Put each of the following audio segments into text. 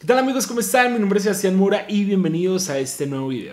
¿Qué tal amigos? ¿Cómo están? Mi nombre es Sebastián Mora y bienvenidos a este nuevo video.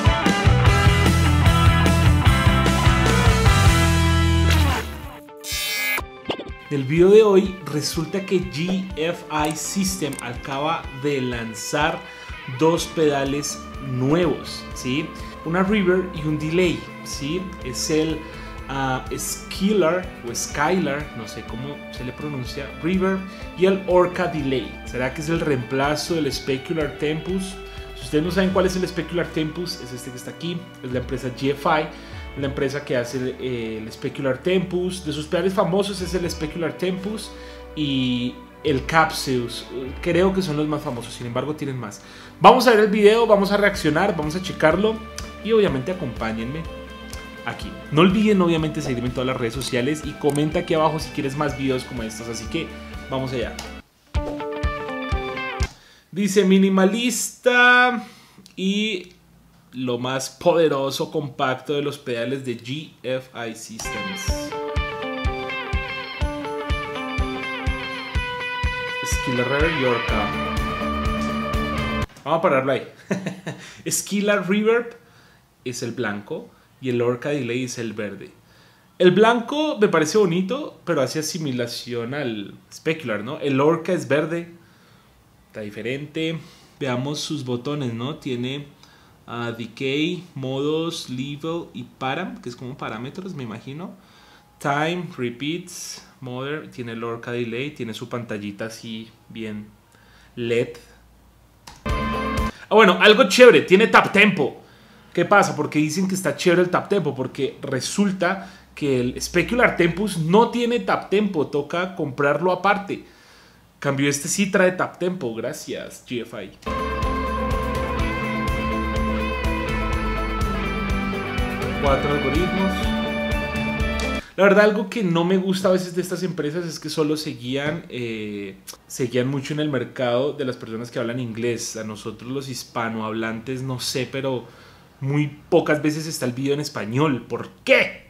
En el video de hoy resulta que GFI System acaba de lanzar dos pedales nuevos, ¿sí? Una reverb y un delay, ¿sí? Es el Skylar o Skylar, no sé cómo se le pronuncia, reverb, y el Orca delay. ¿Será que es el reemplazo del Specular Tempus? Si ustedes no saben cuál es el Specular Tempus, es este que está aquí, es la empresa GFI, la empresa que hace el Specular Tempus. De sus pedales famosos es el Specular Tempus y el Capseus, creo que son los más famosos, sin embargo tienen más. Vamos a ver el video, vamos a reaccionar, vamos a checarlo y obviamente acompáñenme aquí. No olviden obviamente seguirme en todas las redes sociales y comenta aquí abajo si quieres más videos como estos, así que vamos allá. Dice minimalista y lo más poderoso compacto de los pedales de GFI Systems. Skylar Reverb y Orca. Vamos a pararlo ahí. Skylar Reverb es el blanco y el Orca Delay es el verde. El blanco me parece bonito, pero hace asimilación al Specular, ¿no? El Orca es verde, está diferente. Veamos sus botones, ¿no? Tiene Decay, modos, level y param, que es como parámetros, me imagino. Time, repeats, mother, tiene el Orca Delay, tiene su pantallita así bien LED. Bueno, algo chévere, tiene tap tempo. ¿Qué pasa? Porque dicen que está chévere el tap tempo, porque resulta que el Specular Tempus no tiene tap tempo, toca comprarlo aparte. Cambio, este sí trae tap tempo, gracias GFI. Cuatro algoritmos. La verdad, algo que no me gusta a veces de estas empresas es que solo se guían mucho en el mercado de las personas que hablan inglés. A nosotros los hispanohablantes, no sé, pero muy pocas veces está el video en español. ¿Por qué?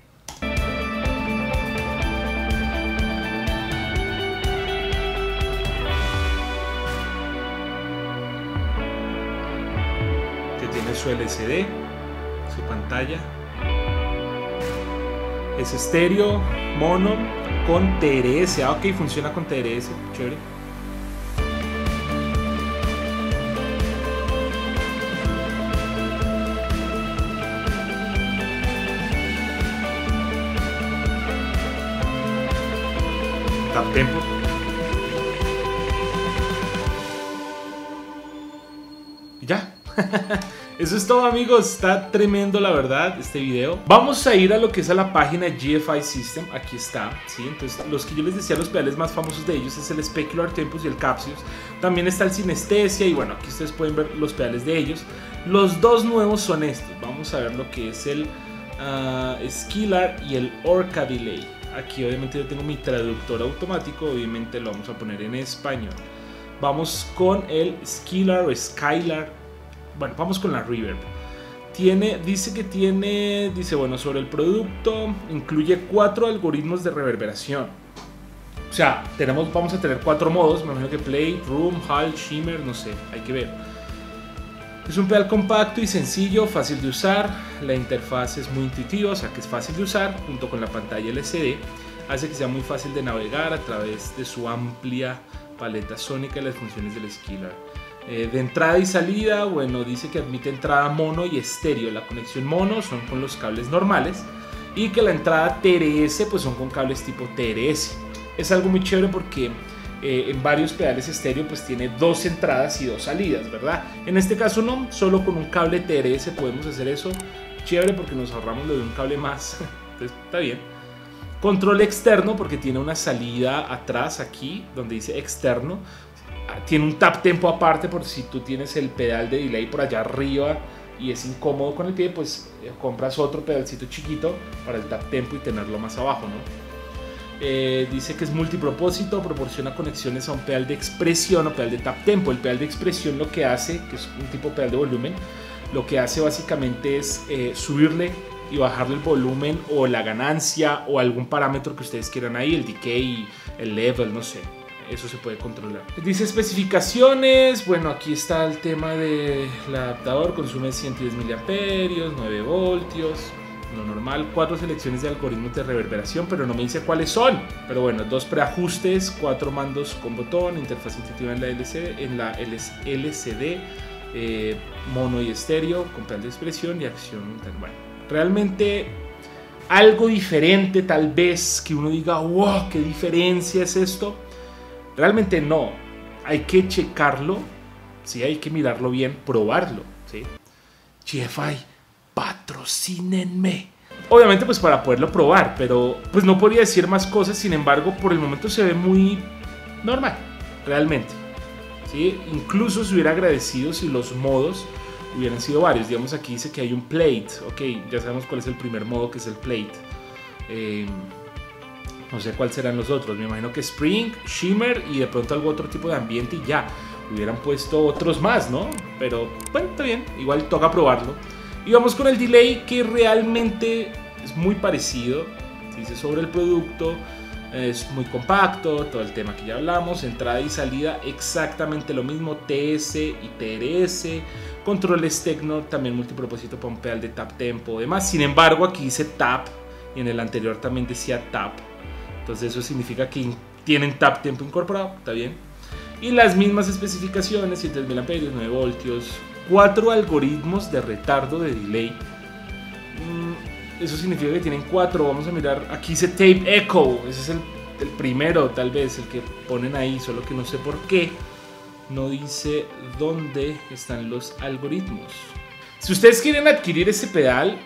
Que tiene su LCD, su pantalla. Es estéreo, mono, con TRS. Ah, ok, funciona con TRS, chévere. Tap tempo. Y ya. Eso es todo amigos, está tremendo la verdad este video. Vamos a ir a lo que es a la página GFI System, aquí está, ¿sí? Entonces los que yo les decía, los pedales más famosos de ellos es el Specular Tempus y el Capseus. También está el Sinestesia y bueno, aquí ustedes pueden ver los pedales de ellos. Los dos nuevos son estos, vamos a ver lo que es el Skylar y el Orca Delay. Aquí obviamente yo tengo mi traductor automático, obviamente lo vamos a poner en español. Vamos con el Skylar o Skylar. Bueno, vamos con la reverb. Dice bueno, sobre el producto, incluye 4 algoritmos de reverberación. O sea, vamos a tener 4 modos, me imagino que play, room, hall, shimmer, no sé, hay que ver. Es un pedal compacto y sencillo, fácil de usar. La interfaz es muy intuitiva, o sea que es fácil de usar, junto con la pantalla LCD. Hace que sea muy fácil de navegar a través de su amplia paleta sónica y las funciones del Skylar. De entrada y salida, bueno, dice que admite entrada mono y estéreo. La conexión mono son con los cables normales y que la entrada TRS pues son con cables tipo TRS. Es algo muy chévere porque en varios pedales estéreo pues tiene 2 entradas y 2 salidas, ¿verdad? En este caso no, solo con un cable TRS podemos hacer eso. Chévere porque nos ahorramos lo de un cable más. Entonces está bien. Control externo porque tiene una salida atrás aquí donde dice externo. Tiene un tap tempo aparte por si tú tienes el pedal de delay por allá arriba y es incómodo con el pie, pues compras otro pedalcito chiquito para el tap tempo y tenerlo más abajo, ¿no? Dice que es multipropósito, proporciona conexiones a un pedal de expresión o pedal de tap tempo. El pedal de expresión lo que hace, que es un tipo de pedal de volumen, lo que hace básicamente es subirle y bajarle el volumen o la ganancia o algún parámetro que ustedes quieran ahí, el decay, el level, no sé. eso se puede controlar. Dice especificaciones. Bueno, aquí está el tema del adaptador. Consume 110 miliamperios, 9 voltios. Lo normal, 4 selecciones de algoritmos de reverberación, pero no me dice cuáles son. Pero bueno, 2 preajustes, 4 mandos con botón, interfaz intuitiva en la LCD, mono y estéreo, con plan de expresión y acción. Bueno, realmente algo diferente tal vez que uno diga, wow, qué diferencia es esto. Realmente no, hay que checarlo, ¿sí? Hay que mirarlo bien, probarlo, ¿sí? GFI, patrocínenme. Obviamente pues para poderlo probar, pero pues no podría decir más cosas. Sin embargo, por el momento se ve muy normal, realmente, ¿sí? Incluso se hubiera agradecido si los modos hubieran sido varios. Digamos, aquí dice que hay un plate. Ok, ya sabemos cuál es el primer modo, que es el plate. No sé cuáles serán los otros. Me imagino que Spring, Shimmer y de pronto algún otro tipo de ambiente y ya. Hubieran puesto otros más, ¿no? Pero bueno, está bien. Igual toca probarlo. Y vamos con el delay, que realmente es muy parecido. Dice sobre el producto. Es muy compacto, todo el tema que ya hablamos, entrada y salida exactamente lo mismo, TS y TRS, controles Tecno, también multipropósito para un pedal de tap tempo, demás. Sin embargo, aquí dice tap y en el anterior también decía tap, entonces eso significa que tienen tap tempo incorporado, está bien. Y las mismas especificaciones, 100.000 amperios, 9 voltios, 4 algoritmos de retardo de delay. Eso significa que tienen 4. Vamos a mirar. Aquí dice Tape Echo. Ese es el primero, tal vez, el que ponen ahí. Solo que no sé por qué no dice dónde están los algoritmos. Si ustedes quieren adquirir ese pedal,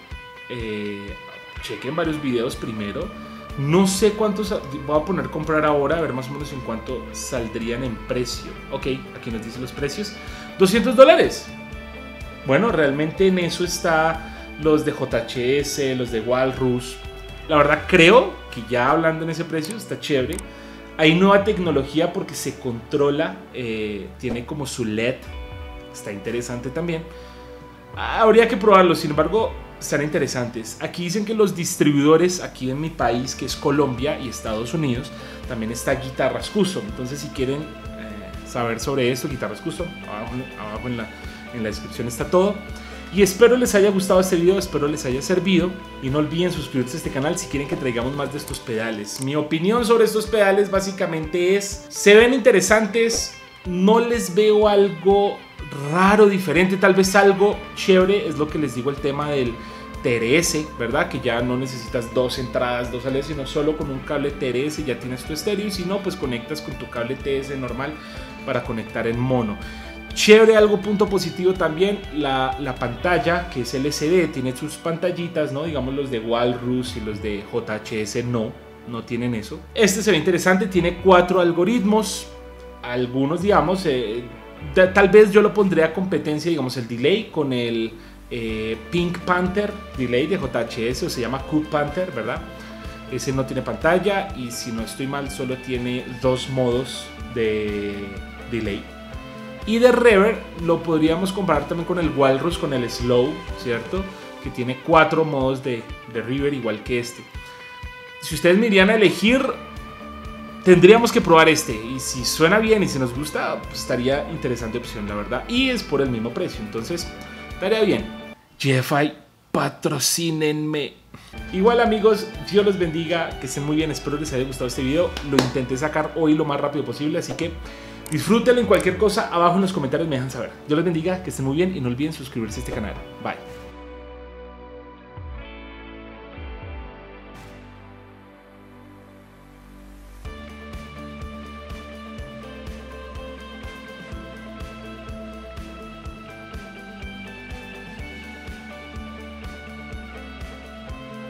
chequen varios videos primero. No sé cuántos. Voy a poner comprar ahora, a ver más o menos en cuánto saldrían en precio. Ok, aquí nos dice los precios. $200. Bueno, realmente en eso está los de JHS, los de Walrus. La verdad creo que ya hablando en ese precio está chévere. Hay nueva tecnología porque se controla, tiene como su LED, está interesante también. Habría que probarlo, sin embargo están interesantes. Aquí dicen que los distribuidores aquí en mi país, que es Colombia y Estados Unidos, también está Guitarras Custom. Entonces si quieren saber sobre esto, Guitarras Custom, abajo en la descripción está todo. Y espero les haya gustado este video, espero les haya servido. Y no olviden suscribirse a este canal si quieren que traigamos más de estos pedales. Mi opinión sobre estos pedales básicamente es: se ven interesantes, no les veo algo raro, diferente, tal vez algo chévere. Es lo que les digo, el tema del TRS, ¿verdad? Que ya no necesitas 2 entradas, 2 salidas, sino solo con un cable TRS ya tienes tu estéreo. Y si no, pues conectas con tu cable TS normal para conectar en mono. Chévere, algo punto positivo también, la pantalla, que es LCD, tiene sus pantallitas, ¿no? Digamos los de Walrus y los de JHS no tienen eso. Este se ve interesante, tiene 4 algoritmos, algunos digamos, tal vez yo lo pondría a competencia, digamos el delay con el Pink Panther delay de JHS, o se llama Cool Panther, ¿verdad? Ese no tiene pantalla y si no estoy mal solo tiene 2 modos de delay. Y de reverb lo podríamos comparar también con el Walrus, con el Slow, ¿cierto? Que tiene 4 modos de reverb igual que este. Si ustedes me irían a elegir, tendríamos que probar este. Y si suena bien y si nos gusta, pues estaría interesante opción, la verdad. Y es por el mismo precio, entonces estaría bien. GFI, patrocínenme. Igual amigos, Dios los bendiga, que estén muy bien, espero les haya gustado este video. Lo intenté sacar hoy lo más rápido posible, así que disfrútenlo. En cualquier cosa abajo en los comentarios me dejan saber. Dios los bendiga, que estén muy bien y no olviden suscribirse a este canal. Bye.